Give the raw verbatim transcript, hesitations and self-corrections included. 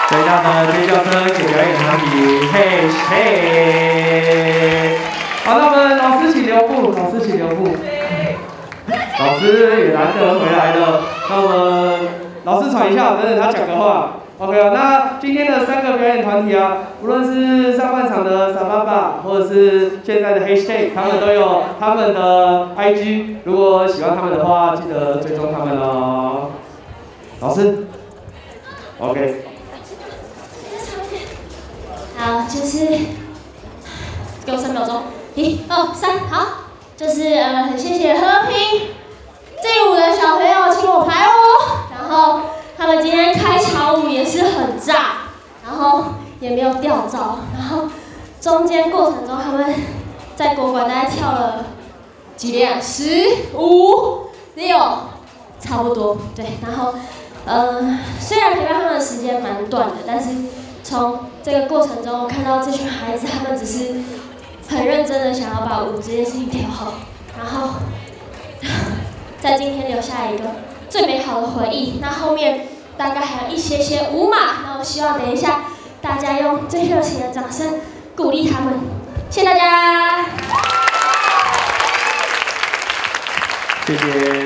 最大的尖叫声给表演团体，嘿嘿。好，那我们老师请留步，老师请留步。老师也难得回来了，那我们老师喘一下，等等他讲个话。OK 啊，那今天的三个表演团体啊，无论是上半场的傻爸爸，或者是现在的 Hashtag， 他们都有他们的 I G， 如果喜欢他们的话，记得追踪他们哦。老师 ，OK。 好，就是给我三秒钟，一、二、三，好，就是呃，很谢谢和平这舞的小朋友请我排舞，然后他们今天开场舞也是很炸，然后也没有掉招，然后中间过程中他们在国馆大概跳了几遍，十五六，差不多，对，然后呃，虽然陪伴他们的时间蛮短的，但是从这个过程中，我看到这群孩子，他们只是很认真的想要把舞这件事情跳好，然后在今天留下一个最美好的回忆。那后面大概还有一些些舞码，那我希望等一下大家用最热情的掌声鼓励他们。谢谢大家。 谢谢。